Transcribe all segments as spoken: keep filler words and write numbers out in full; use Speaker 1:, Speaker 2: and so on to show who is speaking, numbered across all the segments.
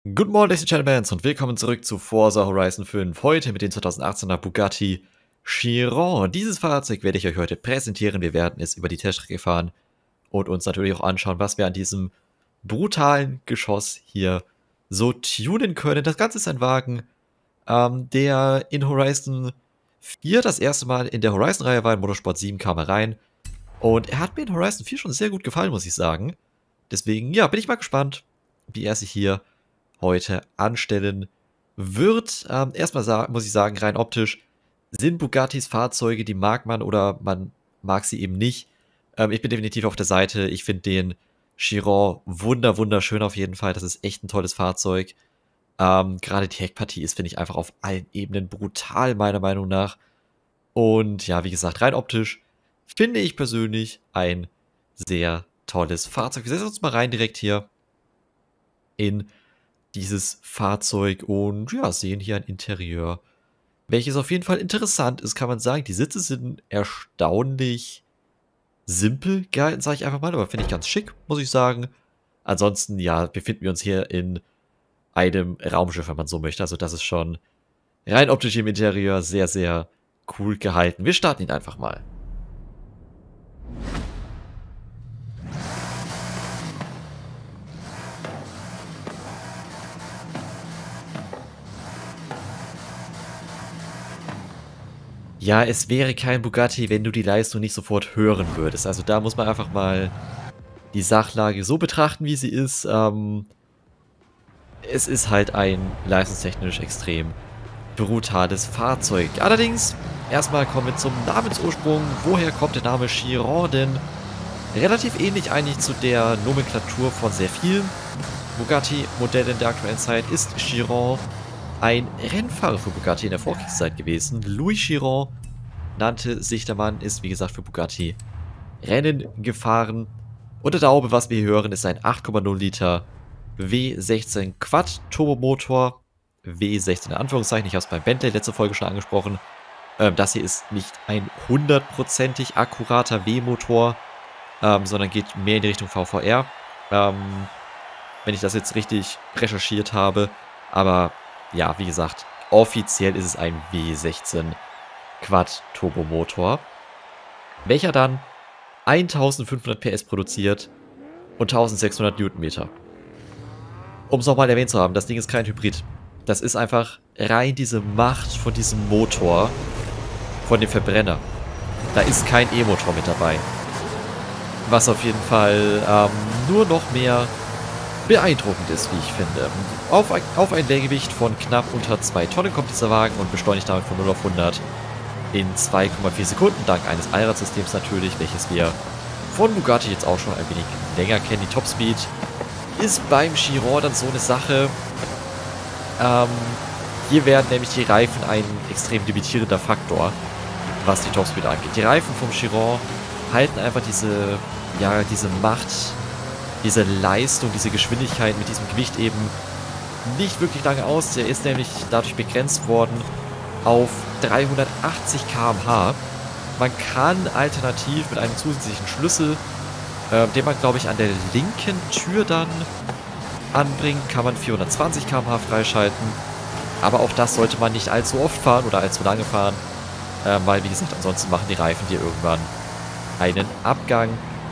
Speaker 1: Guten Morgen, Ladies and Gentlemen, und willkommen zurück zu Forza Horizon fünf. Heute mit dem zweitausendachtzehner Bugatti Chiron. Dieses Fahrzeug werde ich euch heute präsentieren. Wir werden es über die Teststrecke fahren und uns natürlich auch anschauen, was wir an diesem brutalen Geschoss hier so tunen können. Das Ganze ist ein Wagen, ähm, der in Horizon vier das erste Mal in der Horizon-Reihe war. In Motorsport sieben kam er rein. Und er hat mir in Horizon vier schon sehr gut gefallen, muss ich sagen. Deswegen, ja, bin ich mal gespannt, wie er sich hier heute anstellen wird. Ähm, erstmal muss ich sagen, rein optisch sind Bugattis Fahrzeuge, die mag man oder man mag sie eben nicht. Ähm, ich bin definitiv auf der Seite. Ich finde den Chiron wunder, wunderschön auf jeden Fall. Das ist echt ein tolles Fahrzeug. Ähm, gerade die Heckpartie ist, finde ich, einfach auf allen Ebenen brutal, meiner Meinung nach. Und ja, wie gesagt, rein optisch finde ich persönlich ein sehr tolles Fahrzeug. Wir setzen uns mal rein direkt hier in dieses Fahrzeug und ja, sehen hier ein Interieur, welches auf jeden Fall interessant ist, kann man sagen. Die Sitze sind erstaunlich simpel gehalten, sage ich einfach mal, aber finde ich ganz schick, muss ich sagen. Ansonsten, ja, befinden wir uns hier in einem Raumschiff, wenn man so möchte. Also das ist schon rein optisch im Interieur sehr, sehr cool gehalten. Wir starten ihn einfach mal. Ja, es wäre kein Bugatti, wenn du die Leistung nicht sofort hören würdest. Also da muss man einfach mal die Sachlage so betrachten, wie sie ist. Ähm, es ist halt ein leistungstechnisch extrem brutales Fahrzeug. Allerdings, erstmal kommen wir zum Namensursprung. Woher kommt der Name Chiron denn? Relativ ähnlich eigentlich zu der Nomenklatur von sehr vielen Bugatti-Modellen der aktuellen Zeit ist Chiron ein Rennfahrer für Bugatti in der Vorkriegszeit gewesen. Louis Chiron nannte sich der Mann, ist wie gesagt für Bugatti Rennen gefahren. Und der Daube, was wir hier hören, ist ein acht Komma null Liter W sechzehn Quad Turbomotor. W sechzehn in Anführungszeichen, ich habe es beim Bentley letzte Folge schon angesprochen. Ähm, das hier ist nicht ein hundertprozentig akkurater W-Motor, ähm, sondern geht mehr in die Richtung V V R. Ähm, wenn ich das jetzt richtig recherchiert habe. Aber ja, wie gesagt, offiziell ist es ein W sechzehn Quad Turbomotor, welcher dann eintausendfünfhundert P S produziert und eintausendsechshundert Newtonmeter. Um es nochmal erwähnt zu haben, das Ding ist kein Hybrid. Das ist einfach rein diese Macht von diesem Motor, von dem Verbrenner. Da ist kein E-Motor mit dabei. Was auf jeden Fall ähm, nur noch mehr beeindruckend ist, wie ich finde. Auf ein, auf ein Leergewicht von knapp unter zwei Tonnen kommt dieser Wagen und beschleunigt damit von null auf hundert in zwei Komma vier Sekunden, dank eines Allradsystems natürlich, welches wir von Bugatti jetzt auch schon ein wenig länger kennen. Die Topspeed ist beim Chiron dann so eine Sache. Ähm, hier werden nämlich die Reifen ein extrem limitierender Faktor, was die Topspeed angeht. Die Reifen vom Chiron halten einfach diese, ja, diese Macht, diese Leistung, diese Geschwindigkeit mit diesem Gewicht eben nicht wirklich lange aus. Der ist nämlich dadurch begrenzt worden auf dreihundertachtzig Kilometer pro Stunde. Man kann alternativ mit einem zusätzlichen Schlüssel, äh, den man glaube ich an der linken Tür dann anbringt, kann man vierhundertzwanzig Kilometer pro Stunde freischalten. Aber auch das sollte man nicht allzu oft fahren oder allzu lange fahren, äh, weil wie gesagt, ansonsten machen die Reifen dir irgendwann einen Abgang.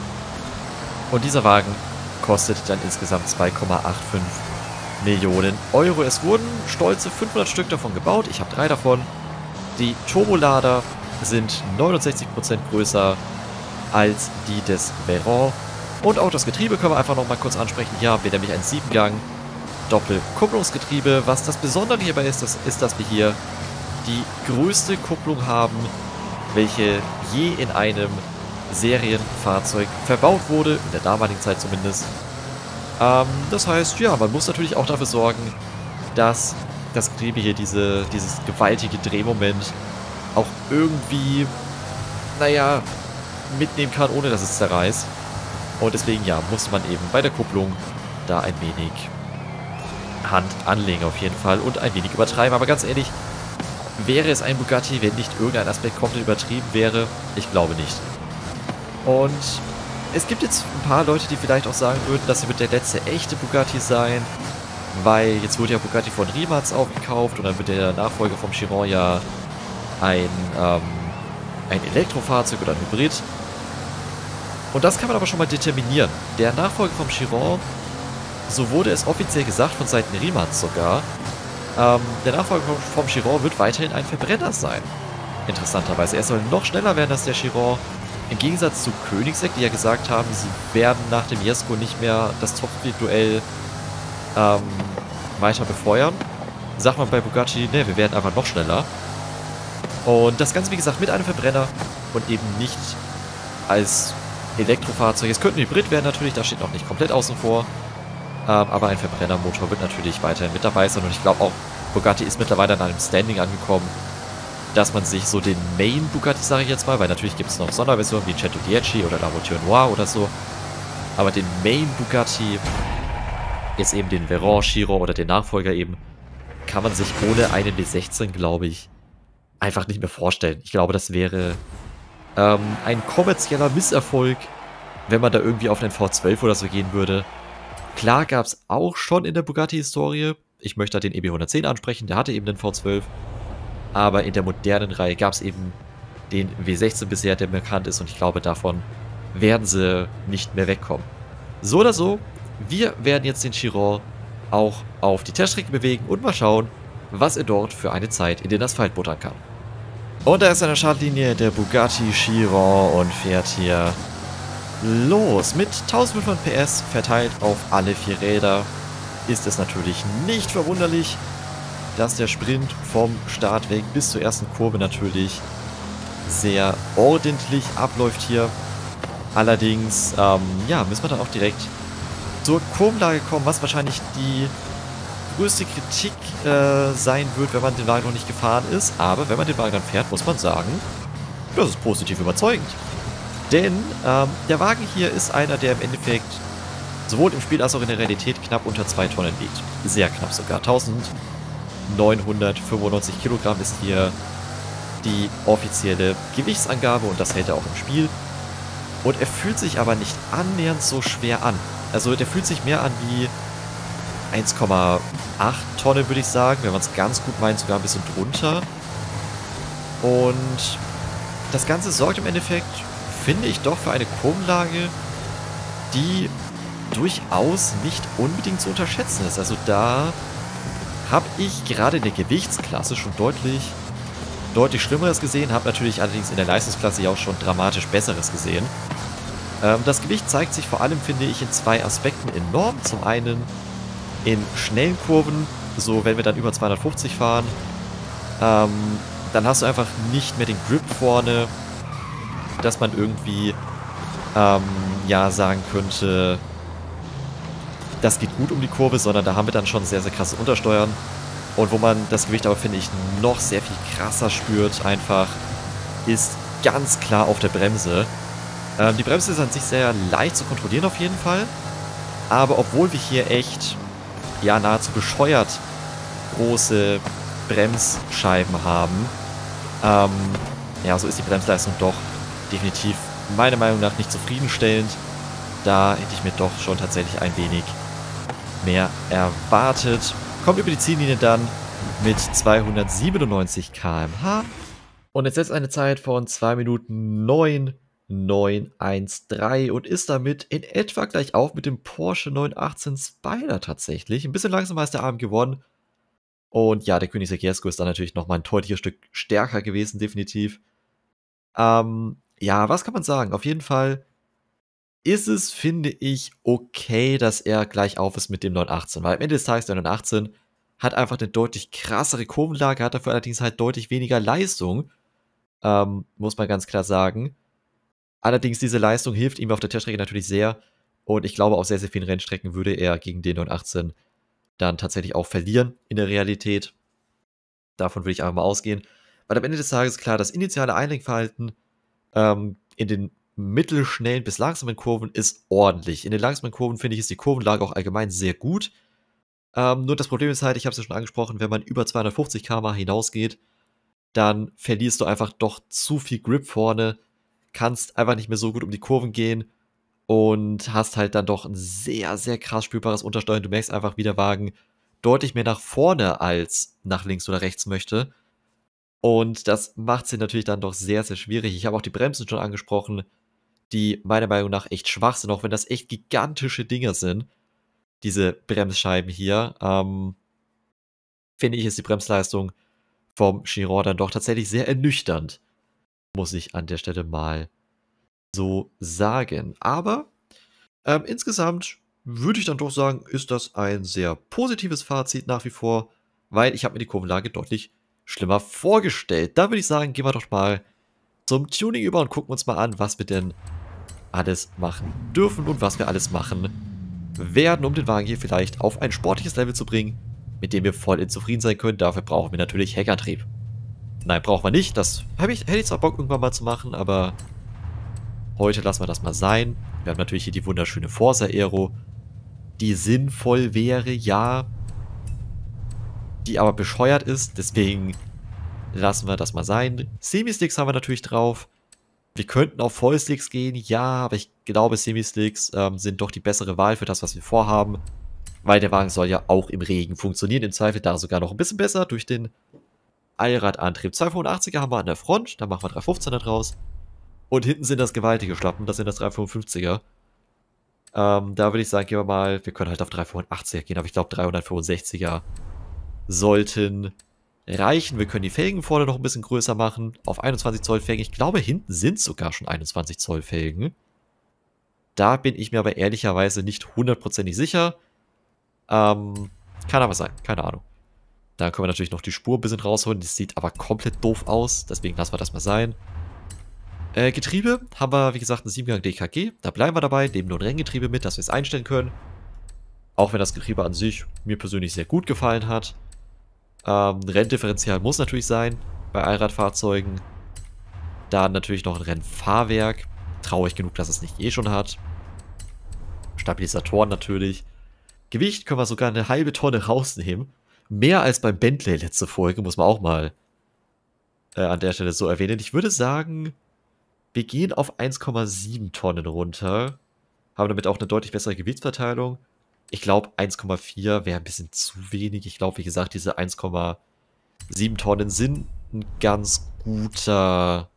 Speaker 1: Und dieser Wagen kostet dann insgesamt zwei Komma fünfundachtzig Millionen Euro. Es wurden stolze fünfhundert Stück davon gebaut. Ich habe drei davon. Die Turbolader sind neunundsechzig Prozent größer als die des Veyron. Und auch das Getriebe können wir einfach noch mal kurz ansprechen. Hier haben wir nämlich ein Siebengang Doppelkupplungsgetriebe. Was das Besondere hierbei ist, das ist, dass wir hier die größte Kupplung haben, welche je in einem Serienfahrzeug verbaut wurde, in der damaligen Zeit zumindest. Ähm, das heißt, ja, man muss natürlich auch dafür sorgen, dass das Getriebe hier diese, dieses gewaltige Drehmoment auch irgendwie, naja, mitnehmen kann, ohne dass es zerreißt. Und deswegen, ja, muss man eben bei der Kupplung da ein wenig Hand anlegen auf jeden Fall und ein wenig übertreiben. Aber ganz ehrlich, wäre es ein Bugatti, wenn nicht irgendein Aspekt komplett übertrieben wäre? Ich glaube nicht. Und es gibt jetzt ein paar Leute, die vielleicht auch sagen würden, dass sie wird der letzte echte Bugatti sein. weil jetzt wurde ja Bugatti von Rimac aufgekauft und dann wird der Nachfolger vom Chiron ja ein, ähm, ein Elektrofahrzeug oder ein Hybrid. Und das kann man aber schon mal determinieren. Der Nachfolger vom Chiron, so wurde es offiziell gesagt von Seiten Rimac sogar, ähm, der Nachfolger vom Chiron wird weiterhin ein Verbrenner sein. Interessanterweise. Er soll noch schneller werden als der Chiron. Im Gegensatz zu Koenigsegg, die ja gesagt haben, sie werden nach dem Jesko nicht mehr das Top-Speed-Duell ähm, weiter befeuern. Sagt man bei Bugatti, ne, wir werden einfach noch schneller. Und das Ganze, wie gesagt, mit einem Verbrenner und eben nicht als Elektrofahrzeug. Es könnte ein Hybrid werden natürlich, das steht noch nicht komplett außen vor. Ähm, aber ein Verbrennermotor wird natürlich weiterhin mit dabei sein. Und ich glaube auch, Bugatti ist mittlerweile an einem Standing angekommen, dass man sich so den Main Bugatti, sage ich jetzt mal, weil natürlich gibt es noch Sonderversionen wie Cento Dieci oder La Voiture Noire oder so. Aber den Main Bugatti, jetzt eben den Veyron, Chiron oder den Nachfolger eben, kann man sich ohne einen W sechzehn, glaube ich, einfach nicht mehr vorstellen. Ich glaube, das wäre ähm, ein kommerzieller Misserfolg, wenn man da irgendwie auf einen V zwölf oder so gehen würde. Klar gab es auch schon in der Bugatti-Historie, ich möchte da den E B hundertzehn ansprechen, der hatte eben den V zwölf, aber in der modernen Reihe gab es eben den W sechzehn bisher, der bekannt ist, und ich glaube, davon werden sie nicht mehr wegkommen. So oder so, wir werden jetzt den Chiron auch auf die Teststrecke bewegen und mal schauen, was er dort für eine Zeit in den Asphalt buttern kann. Und da ist an der Startlinie der Bugatti Chiron und fährt hier los. Mit eintausendfünfhundert P S verteilt auf alle vier Räder ist es natürlich nicht verwunderlich, dass der Sprint vom Start weg bis zur ersten Kurve natürlich sehr ordentlich abläuft hier. Allerdings, ähm, ja, müssen wir dann auch direkt zur Kurvenlage kommen, was wahrscheinlich die größte Kritik äh, sein wird, wenn man den Wagen noch nicht gefahren ist. Aber wenn man den Wagen dann fährt, muss man sagen, das ist positiv überzeugend. Denn ähm, der Wagen hier ist einer, der im Endeffekt sowohl im Spiel als auch in der Realität knapp unter zwei Tonnen wiegt. Sehr knapp sogar. eintausendneunhundertfünfundneunzig Kilogramm ist hier die offizielle Gewichtsangabe und das hält er auch im Spiel. Und er fühlt sich aber nicht annähernd so schwer an. Also der fühlt sich mehr an wie eins Komma acht Tonnen, würde ich sagen. Wenn man es ganz gut meint, sogar ein bisschen drunter. Und das Ganze sorgt im Endeffekt, finde ich, doch für eine Kurvenlage, die durchaus nicht unbedingt zu unterschätzen ist. Also da habe ich gerade in der Gewichtsklasse schon deutlich, deutlich Schlimmeres gesehen, habe natürlich allerdings in der Leistungsklasse ja auch schon dramatisch Besseres gesehen. Ähm, das Gewicht zeigt sich vor allem, finde ich, in zwei Aspekten enorm. Zum einen in schnellen Kurven, so wenn wir dann über zweihundertfünfzig fahren, ähm, dann hast du einfach nicht mehr den Grip vorne, dass man irgendwie ähm, ja sagen könnte, das geht gut um die Kurve, sondern da haben wir dann schon sehr, sehr krasse Untersteuern. Und wo man das Gewicht aber, finde ich, noch sehr viel krasser spürt, einfach, ist ganz klar auf der Bremse. Ähm, die Bremse ist an sich sehr leicht zu kontrollieren auf jeden Fall. Aber obwohl wir hier echt, ja, nahezu bescheuert große Bremsscheiben haben, ähm, ja, so ist die Bremsleistung doch definitiv meiner Meinung nach nicht zufriedenstellend. Da hätte ich mir doch schon tatsächlich ein wenig mehr erwartet. Kommt über die Ziellinie dann mit zweihundertsiebenundneunzig Kilometer pro Stunde. Und jetzt setzt eine Zeit von zwei Minuten neun neun eins drei und ist damit in etwa gleich auf mit dem Porsche neun achtzehn Spyder tatsächlich. Ein bisschen langsamer ist der Abend geworden. Und ja, der Koenigsegg Jesko ist dann natürlich nochmal ein deutliches Stück stärker gewesen, definitiv. Ähm, ja, was kann man sagen? Auf jeden Fall ist es, finde ich, okay, dass er gleich auf ist mit dem neun achtzehn. Weil am Ende des Tages der neun achtzehn hat einfach eine deutlich krassere Kurvenlage, hat dafür allerdings halt deutlich weniger Leistung. Ähm, muss man ganz klar sagen. Allerdings diese Leistung hilft ihm auf der Teststrecke natürlich sehr. Und ich glaube, auf sehr, sehr vielen Rennstrecken würde er gegen den neun achtzehn dann tatsächlich auch verlieren in der Realität. Davon würde ich einfach mal ausgehen. Weil am Ende des Tages, klar, das initiale Einlenkverhalten ähm, in den mittelschnellen bis langsamen Kurven ist ordentlich. In den langsamen Kurven, finde ich, ist die Kurvenlage auch allgemein sehr gut. Ähm, nur das Problem ist halt, ich habe es ja schon angesprochen, wenn man über zweihundertfünfzig Kilometer pro Stunde hinausgeht, dann verlierst du einfach doch zu viel Grip vorne, kannst einfach nicht mehr so gut um die Kurven gehen und hast halt dann doch ein sehr, sehr krass spürbares Untersteuern. Du merkst einfach, wie der Wagen deutlich mehr nach vorne als nach links oder rechts möchte. Und das macht sie natürlich dann doch sehr, sehr schwierig. Ich habe auch die Bremsen schon angesprochen, die meiner Meinung nach echt schwach sind, auch wenn das echt gigantische Dinger sind, diese Bremsscheiben hier. Ähm, finde ich, ist die Bremsleistung vom Chiron dann doch tatsächlich sehr ernüchternd, muss ich an der Stelle mal so sagen. Aber ähm, insgesamt würde ich dann doch sagen, ist das ein sehr positives Fazit nach wie vor, weil ich habe mir die Kurvenlage deutlich schlimmer vorgestellt. Da würde ich sagen, gehen wir doch mal zum Tuning über und gucken uns mal an, was wir denn alles machen dürfen und was wir alles machen werden, um den Wagen hier vielleicht auf ein sportliches Level zu bringen, mit dem wir voll zufrieden sein können. Dafür brauchen wir natürlich Heckantrieb. Nein, brauchen wir nicht. Das hab ich, hätte ich zwar Bock irgendwann mal zu machen, aber heute lassen wir das mal sein. Wir haben natürlich hier die wunderschöne Forza Aero, die sinnvoll wäre, ja, die aber bescheuert ist, deswegen lassen wir das mal sein. Semi-Slicks haben wir natürlich drauf. Wir könnten auf Vollslicks gehen, ja, aber ich glaube, Semi-Slicks ähm, sind doch die bessere Wahl für das, was wir vorhaben, weil der Wagen soll ja auch im Regen funktionieren, im Zweifel da sogar noch ein bisschen besser durch den Allradantrieb. zweihundertfünfundachtziger haben wir an der Front, da machen wir dreihundertfünfzehner draus. Und hinten sind das gewaltige Schlappen, das sind das dreihundertfünfundfünfziger. Ähm, da würde ich sagen, gehen wir mal, wir können halt auf dreihundertachtziger gehen, aber ich glaube dreihundertfünfundsechziger sollten reichen. Wir können die Felgen vorne noch ein bisschen größer machen, auf einundzwanzig Zoll Felgen. Ich glaube, hinten sind sogar schon einundzwanzig Zoll Felgen. Da bin ich mir aber ehrlicherweise nicht hundertprozentig sicher. Ähm, kann aber sein, keine Ahnung. Da können wir natürlich noch die Spur ein bisschen rausholen. Das sieht aber komplett doof aus, deswegen lassen wir das mal sein. Äh, Getriebe haben wir, wie gesagt, ein sieben Gang D K G. Da bleiben wir dabei, nehmen nur ein Renngetriebe mit, dass wir es einstellen können. Auch wenn das Getriebe an sich mir persönlich sehr gut gefallen hat. Ähm, Renndifferenzial muss natürlich sein bei Allradfahrzeugen. Dann natürlich noch ein Rennfahrwerk. Traurig genug, dass es nicht eh schon hat. Stabilisatoren natürlich. Gewicht können wir sogar eine halbe Tonne rausnehmen. Mehr als beim Bentley letzte Folge, muss man auch mal äh, an der Stelle so erwähnen. Ich würde sagen, wir gehen auf eins Komma sieben Tonnen runter. Haben damit auch eine deutlich bessere Gewichtsverteilung. Ich glaube, eins Komma vier wäre ein bisschen zu wenig. Ich glaube, wie gesagt, diese eins Komma sieben Tonnen sind ein ganz guter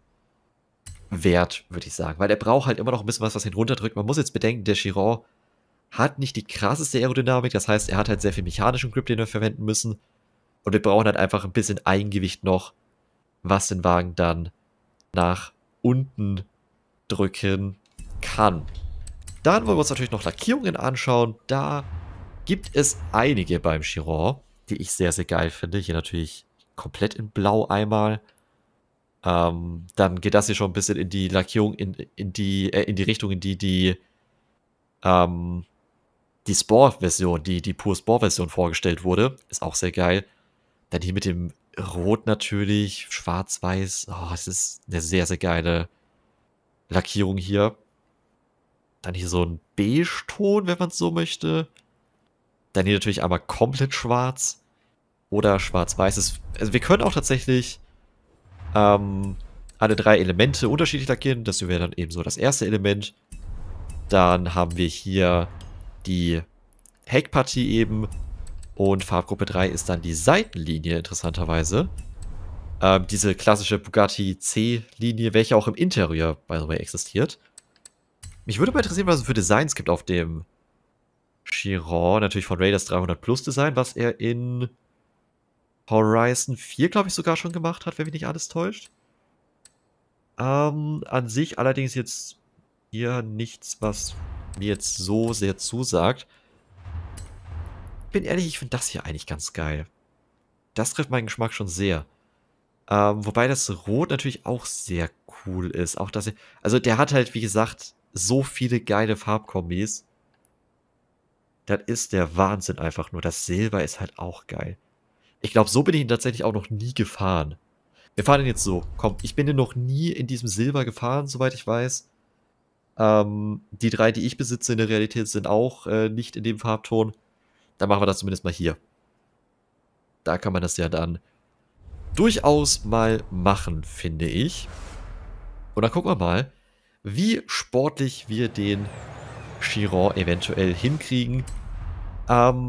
Speaker 1: Wert, würde ich sagen. Weil der braucht halt immer noch ein bisschen was, was ihn runterdrückt. Man muss jetzt bedenken, der Chiron hat nicht die krasseste Aerodynamik. Das heißt, er hat halt sehr viel mechanischen Grip, den wir verwenden müssen. Und wir brauchen halt einfach ein bisschen Eigengewicht noch, was den Wagen dann nach unten drücken kann. Dann wollen wir uns natürlich noch Lackierungen anschauen. Da gibt es einige beim Chiron, die ich sehr, sehr geil finde. Hier natürlich komplett in Blau einmal. Ähm, dann geht das hier schon ein bisschen in die Lackierung, in, in, die, äh, in die Richtung, in die die, ähm, die Sport-Version, die, die pure Sport-Version vorgestellt wurde. Ist auch sehr geil. Dann hier mit dem Rot natürlich, schwarz-weiß. Oh, das ist eine sehr, sehr geile Lackierung hier. Dann hier so ein Beige-Ton, wenn man es so möchte. Dann hier natürlich einmal komplett schwarz. Oder schwarz-weiß. Also wir können auch tatsächlich ähm, alle drei Elemente unterschiedlich lackieren. Das wäre dann eben so das erste Element. Dann haben wir hier die Heckpartie eben. Und Farbgruppe drei ist dann die Seitenlinie, interessanterweise. Ähm, diese klassische Bugatti C-Linie, welche auch im Interieur, by the way, existiert. Mich würde mal interessieren, was es für Designs gibt auf dem Chiron. Natürlich von Raiders dreihundert Plus Design, was er in Horizon vier, glaube ich, sogar schon gemacht hat, wenn mich nicht alles täuscht. Ähm, an sich allerdings jetzt hier nichts, was mir jetzt so sehr zusagt. Bin ehrlich, ich finde das hier eigentlich ganz geil. Das trifft meinen Geschmack schon sehr. Ähm, wobei das Rot natürlich auch sehr cool ist. Auch dass er, also der hat halt, wie gesagt, so viele geile Farbkombis. Das ist der Wahnsinn einfach nur. Das Silber ist halt auch geil. Ich glaube, so bin ich ihn tatsächlich auch noch nie gefahren. Wir fahren ihn jetzt so. Komm, ich bin ihn noch nie in diesem Silber gefahren, soweit ich weiß. Ähm, die drei, die ich besitze in der Realität, sind auch äh, nicht in dem Farbton. Dann machen wir das zumindest mal hier. Da kann man das ja dann durchaus mal machen, finde ich. Und dann gucken wir mal, wie sportlich wir den Chiron eventuell hinkriegen. Ähm,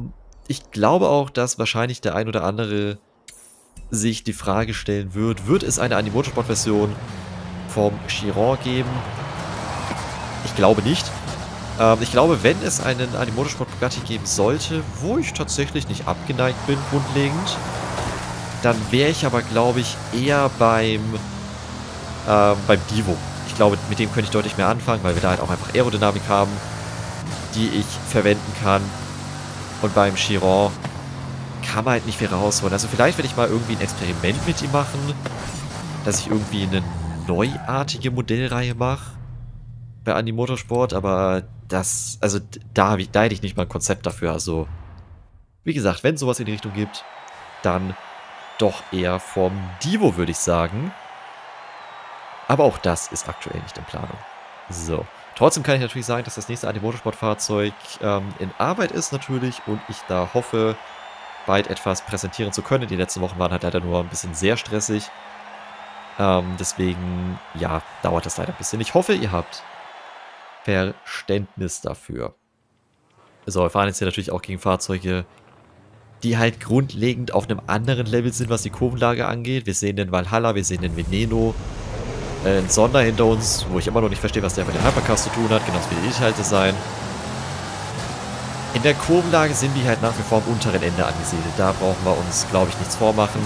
Speaker 1: ich glaube auch, dass wahrscheinlich der ein oder andere sich die Frage stellen wird, wird es eine Animotorsport-Version vom Chiron geben? Ich glaube nicht. Ähm, ich glaube, wenn es einen Animotorsport Bugatti geben sollte, wo ich tatsächlich nicht abgeneigt bin, grundlegend, dann wäre ich aber, glaube ich, eher beim, ähm, beim Divo. Ich glaube, mit dem könnte ich deutlich mehr anfangen, weil wir da halt auch einfach Aerodynamik haben, die ich verwenden kann. Und beim Chiron kann man halt nicht viel rausholen. Also vielleicht werde ich mal irgendwie ein Experiment mit ihm machen, dass ich irgendwie eine neuartige Modellreihe mache bei Animotorsport, aber das, also da, hab ich, da hätte ich nicht mal ein Konzept dafür. Also, wie gesagt, wenn es sowas in die Richtung gibt, dann doch eher vom Divo, würde ich sagen. Aber auch das ist aktuell nicht in Planung. So. Trotzdem kann ich natürlich sagen, dass das nächste Animotorsport-Fahrzeug ähm, in Arbeit ist natürlich und ich da hoffe, bald etwas präsentieren zu können. Die letzten Wochen waren halt leider nur ein bisschen sehr stressig. Ähm, deswegen, ja, dauert das leider ein bisschen. Ich hoffe, ihr habt Verständnis dafür. So, wir fahren jetzt hier natürlich auch gegen Fahrzeuge, die halt grundlegend auf einem anderen Level sind, was die Kurvenlage angeht. Wir sehen den Valhalla, wir sehen den Veneno, äh, ein Sonder hinter uns, wo ich immer noch nicht verstehe, was der mit den Hypercars zu tun hat, genauso wie die Elite-Design. In der Kurvenlage sind die halt nach wie vor am unteren Ende angesiedelt. Da brauchen wir uns, glaube ich, nichts vormachen.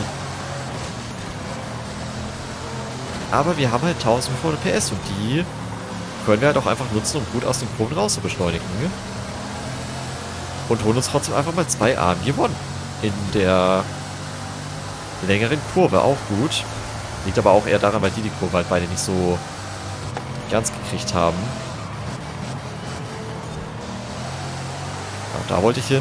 Speaker 1: Aber wir haben halt eintausendfünfhundert P S und die können wir halt auch einfach nutzen, um gut aus den Kurven raus zu beschleunigen. Und holen uns trotzdem einfach mal zwei A M gewonnen. In der längeren Kurve auch gut. Liegt aber auch eher daran, weil die die Kurve halt beide nicht so ganz gekriegt haben. Ja, da wollte ich hin.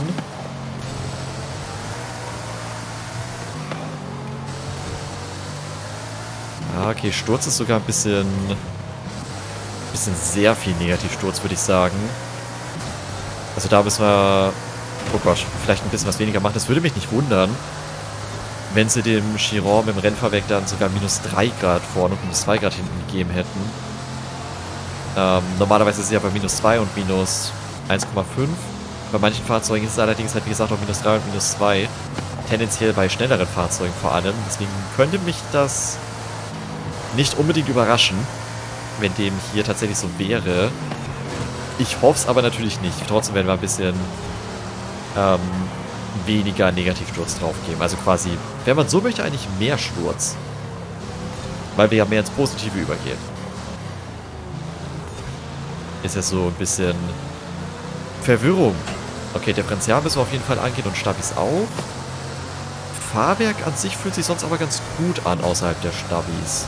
Speaker 1: Ja, okay, Sturz ist sogar ein bisschen... bisschen sehr viel Negativsturz, würde ich sagen. Also da müssen wir... Oh Gott, vielleicht ein bisschen was weniger machen. Das würde mich nicht wundern, wenn sie dem Chiron mit dem Rennfahrwerk dann sogar minus drei Grad vorne und minus zwei Grad hinten gegeben hätten. Ähm, normalerweise ist es ja bei minus zwei und minus eins Komma fünf. Bei manchen Fahrzeugen ist es allerdings halt wie gesagt auch minus drei und minus zwei. Tendenziell bei schnelleren Fahrzeugen vor allem. Deswegen könnte mich das nicht unbedingt überraschen, wenn dem hier tatsächlich so wäre. Ich hoffe es aber natürlich nicht. Trotzdem werden wir ein bisschen ähm, weniger Negativsturz drauf geben. Also quasi, wenn man so möchte, eigentlich mehr Sturz. Weil wir ja mehr ins Positive übergehen. Ist ja so ein bisschen Verwirrung. Okay, Differential müssen wir auf jeden Fall angehen und Stabis auch. Fahrwerk an sich fühlt sich sonst aber ganz gut an außerhalb der Stabis.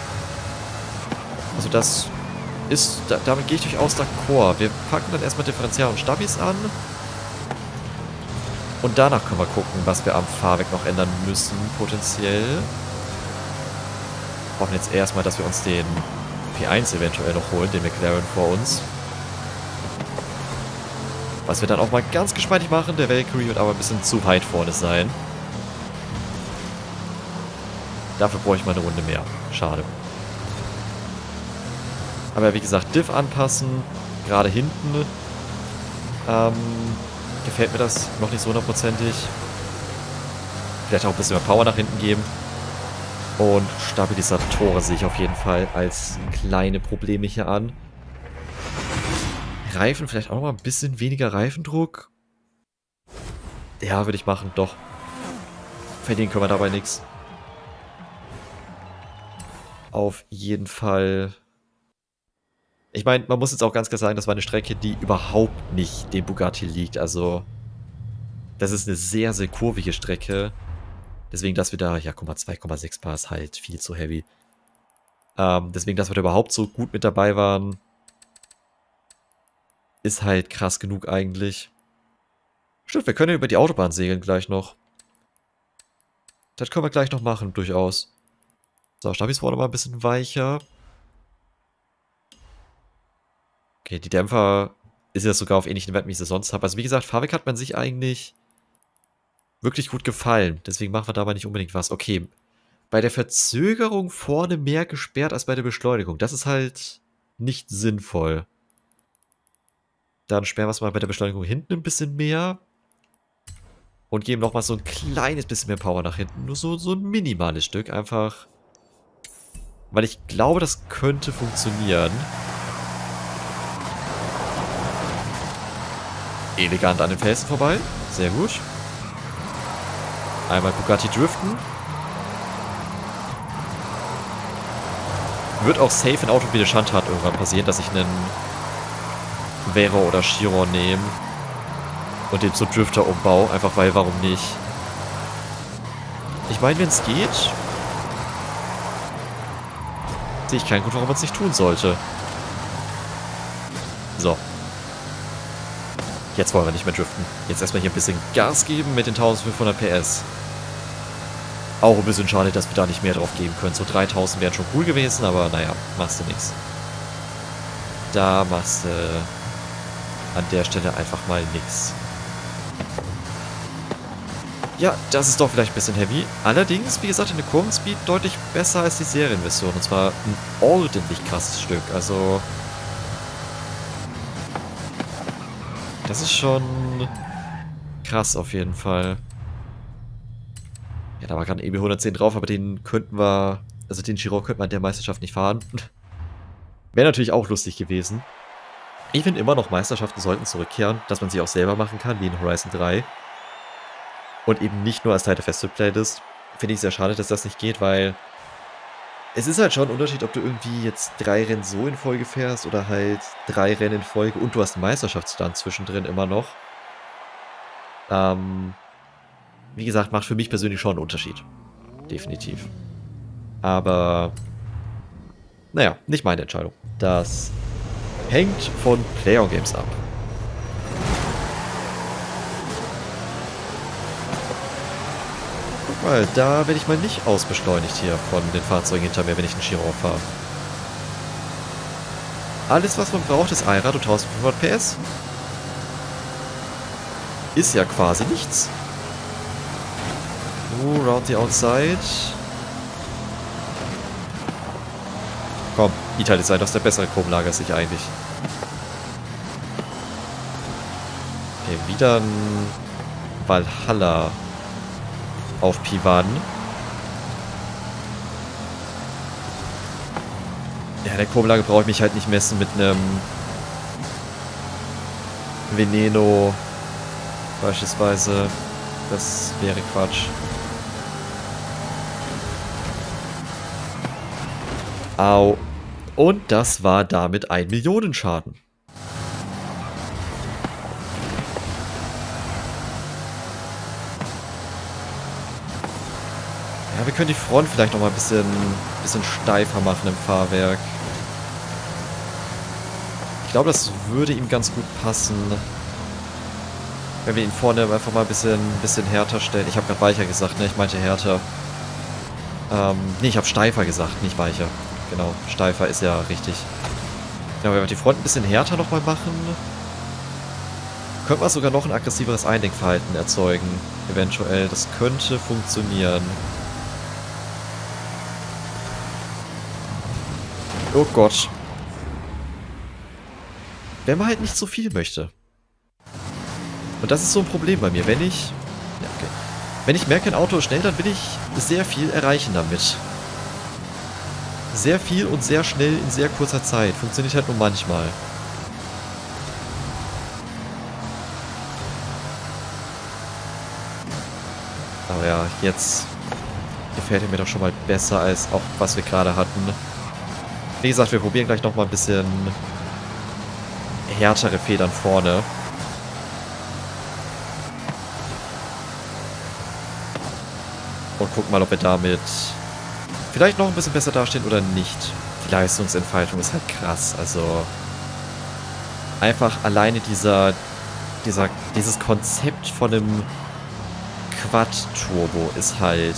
Speaker 1: Also das ist, da, damit gehe ich durchaus d'accord. Wir packen dann erstmal Differential und Stabis an. Und danach können wir gucken, was wir am Fahrwerk noch ändern müssen, potenziell. Wir hoffen jetzt erstmal, dass wir uns den P eins eventuell noch holen, den McLaren vor uns. Was wir dann auch mal ganz geschmeidig machen. Der Valkyrie wird aber ein bisschen zu weit vorne sein. Dafür brauche ich mal eine Runde mehr. Schade. Aber wie gesagt, Diff anpassen, gerade hinten, ähm, gefällt mir das noch nicht so hundertprozentig. Vielleicht auch ein bisschen mehr Power nach hinten geben. Und Stabilisatoren sehe ich auf jeden Fall als kleine Probleme hier an. Reifen, vielleicht auch noch mal ein bisschen weniger Reifendruck. Ja, würde ich machen, doch. Verlieren können wir dabei nichts. Auf jeden Fall. Ich meine, man muss jetzt auch ganz klar sagen, das war eine Strecke, die überhaupt nicht dem Bugatti liegt. Also, das ist eine sehr, sehr kurvige Strecke. Deswegen, dass wir da, ja, guck mal, zwei Komma sechs Bar ist halt viel zu heavy. Ähm, deswegen, dass wir da überhaupt so gut mit dabei waren, ist halt krass genug eigentlich. Stimmt, wir können ja über die Autobahn segeln gleich noch. Das können wir gleich noch machen, durchaus. So, Stabis vorne mal ein bisschen weicher. Okay, die Dämpfer ist ja sogar auf ähnlichen Werten, wie ich sie sonst habe. Also wie gesagt, Fahrwerk hat man sich eigentlich wirklich gut gefallen. Deswegen machen wir dabei nicht unbedingt was. Okay, bei der Verzögerung vorne mehr gesperrt als bei der Beschleunigung. Das ist halt nicht sinnvoll. Dann sperren wir es mal bei der Beschleunigung hinten ein bisschen mehr. Und geben nochmal so ein kleines bisschen mehr Power nach hinten. Nur so, so ein minimales Stück. Einfach, weil ich glaube, das könnte funktionieren. Elegant an den Felsen vorbei. Sehr gut. Einmal Bugatti driften. Wird auch safe in Auto wie eine Schandtat irgendwann passieren, dass ich einen Vero oder Chiron nehme und den zum Drifter umbaue. Einfach weil, warum nicht? Ich meine, wenn es geht, sehe ich keinen Grund, warum man es nicht tun sollte. So. Jetzt wollen wir nicht mehr driften. Jetzt erstmal hier ein bisschen Gas geben mit den eintausendfünfhundert P S. Auch ein bisschen schade, dass wir da nicht mehr drauf geben können. So dreitausend wären schon cool gewesen, aber naja, machst du nichts. Da machst du an der Stelle einfach mal nichts. Ja, das ist doch vielleicht ein bisschen heavy. Allerdings, wie gesagt, in der Kurvenspeed deutlich besser als die Serienversion. Und zwar ein ordentlich krasses Stück. Also das ist schon krass auf jeden Fall. Ja, da war gerade ein E B hundertzehn drauf, aber den könnten wir, also den Chiron könnte man in der Meisterschaft nicht fahren. Wäre natürlich auch lustig gewesen. Ich finde immer noch, Meisterschaften sollten zurückkehren, dass man sie auch selber machen kann, wie in Horizon drei. Und eben nicht nur als Teil der Festival-Playlist. Finde ich sehr schade, dass das nicht geht, weil es ist halt schon ein Unterschied, ob du irgendwie jetzt drei Rennen so in Folge fährst oder halt drei Rennen in Folge und du hast einen Meisterschaftsstand zwischendrin immer noch. Ähm, wie gesagt, macht für mich persönlich schon einen Unterschied. Definitiv. Aber, naja, nicht meine Entscheidung. Das hängt von PlayOnGames ab. Guck mal, da werde ich mal nicht ausbeschleunigt hier von den Fahrzeugen hinter mir, wenn ich einen Chiron fahre. Alles, was man braucht, ist Einrad und eintausendfünfhundert P S. Ist ja quasi nichts. Oh, round the outside. Komm, Italy sei doch der bessere Kurvenlager sich eigentlich. Okay, wieder ein Valhalla auf P eins. Ja, in der Kurvenlage brauche ich mich halt nicht messen mit einem Veneno beispielsweise. Das wäre Quatsch. Au. Und das war damit ein Millionenschaden. Ja, wir können die Front vielleicht noch mal ein bisschen, bisschen steifer machen im Fahrwerk. Ich glaube, das würde ihm ganz gut passen, wenn wir ihn vorne einfach mal ein bisschen, bisschen härter stellen. Ich habe gerade weicher gesagt, ne? Ich meinte härter. Ähm, nee, ich habe steifer gesagt, nicht weicher. Genau, steifer ist ja richtig. Ja, wenn wir die Front ein bisschen härter nochmal machen, könnte man sogar noch ein aggressiveres Einlenkverhalten erzeugen. Eventuell. Das könnte funktionieren. Oh Gott. Wenn man halt nicht so viel möchte. Und das ist so ein Problem bei mir. Wenn ich... Ja, okay. Wenn ich merke, ein Auto ist schnell, dann will ich sehr viel erreichen damit. Sehr viel und sehr schnell in sehr kurzer Zeit. Funktioniert halt nur manchmal. Aber ja, jetzt gefällt er mir doch schon mal besser als auch, was wir gerade hatten. Wie gesagt, wir probieren gleich nochmal ein bisschen härtere Federn vorne. Und gucken mal, ob wir damit vielleicht noch ein bisschen besser dastehen oder nicht. Die Leistungsentfaltung ist halt krass. Also einfach alleine dieser, dieser, dieses Konzept von einem Quad-Turbo ist halt...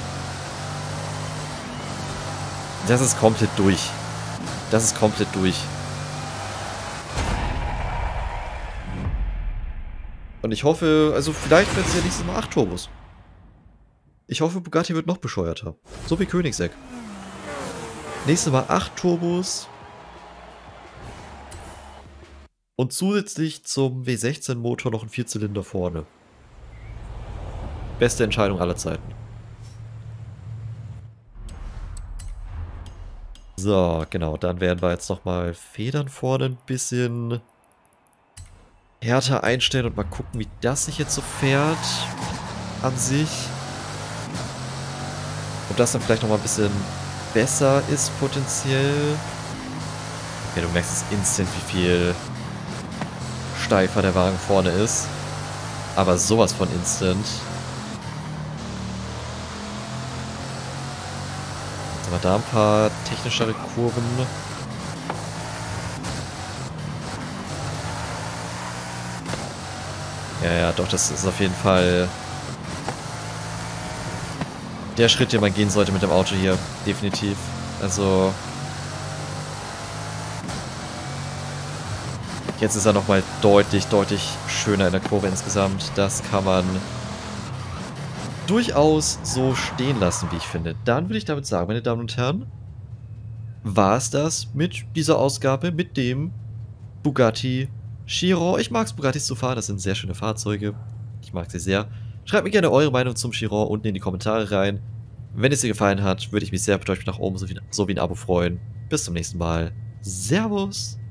Speaker 1: Das ist komplett durch. Das ist komplett durch. Und ich hoffe, also vielleicht wird es ja nächstes Mal acht Turbos. Ich hoffe, Bugatti wird noch bescheuerter. So wie Koenigsegg. Nächstes Mal acht Turbos. Und zusätzlich zum W sechzehn Motor noch ein Vierzylinder vorne. Beste Entscheidung aller Zeiten. So, genau. Dann werden wir jetzt nochmal Federn vorne ein bisschen härter einstellen und mal gucken, wie das sich jetzt so fährt an sich. Ob das dann vielleicht nochmal ein bisschen besser ist potenziell. Ja, du merkst es instant, wie viel steifer der Wagen vorne ist. Aber sowas von instant. Jetzt haben wir da ein paar technischere Kurven. Ja, ja, doch, das ist auf jeden Fall der Schritt, den man gehen sollte mit dem Auto hier. Definitiv. Also jetzt ist er nochmal deutlich, deutlich schöner in der Kurve insgesamt. Das kann man durchaus so stehen lassen, wie ich finde. Dann würde ich damit sagen, meine Damen und Herren, war es das mit dieser Ausgabe, mit dem Bugatti Chiron. Ich mag es, Bugattis zu fahren. Das sind sehr schöne Fahrzeuge. Ich mag sie sehr. Schreibt mir gerne eure Meinung zum Chiron unten in die Kommentare rein. Wenn es dir gefallen hat, würde ich mich sehr über euch nach oben sowie, sowie ein Abo freuen. Bis zum nächsten Mal. Servus!